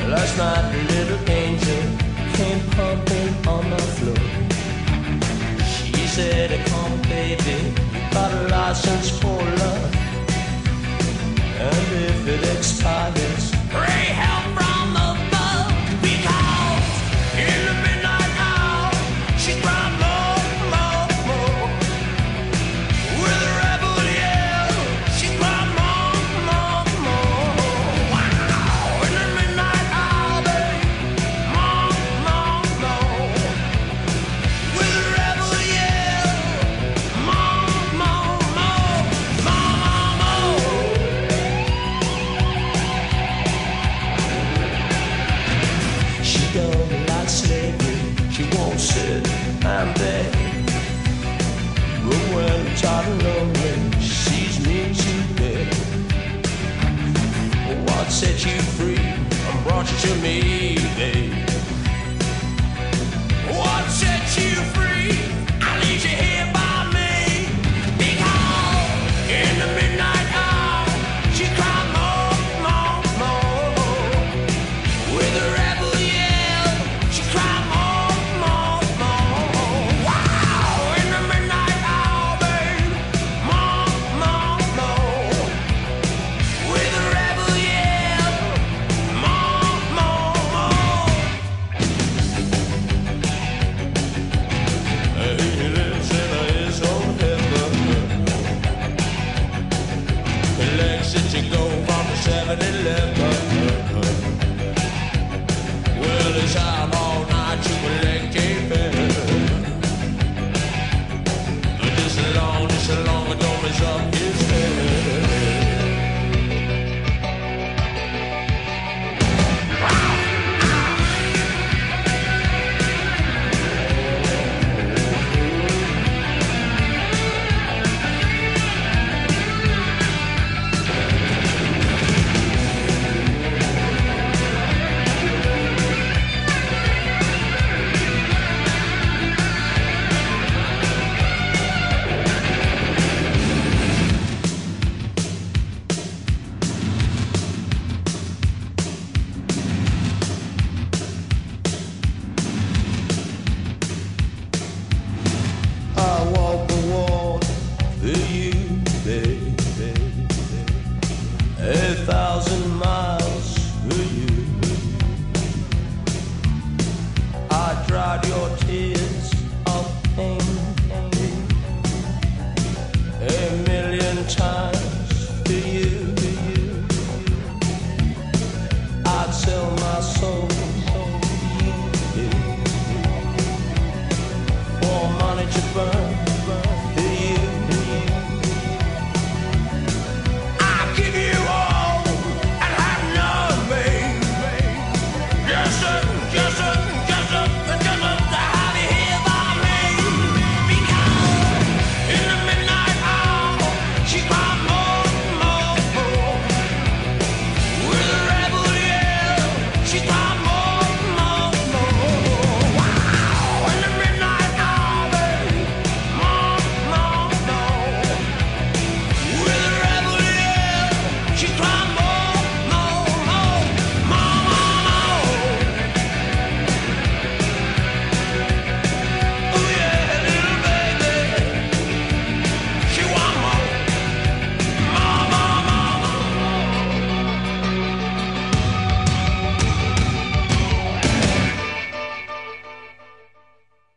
Last night the little angel came pumping on the floor. She said, come baby, you got a license for love. And if it expires, pray help from above. Because in the midnight hour, she's crying more, more, more. With a rebel yell, she's crying more, more, more. Wow, in the midnight hour, babe, more, more, more. With a rebel yell, more, more, more, more, more, more. She don't like slavery, she won't sit and beg. But when I'm tired and lonely, she sees me to bed. What set you free and brought you to me?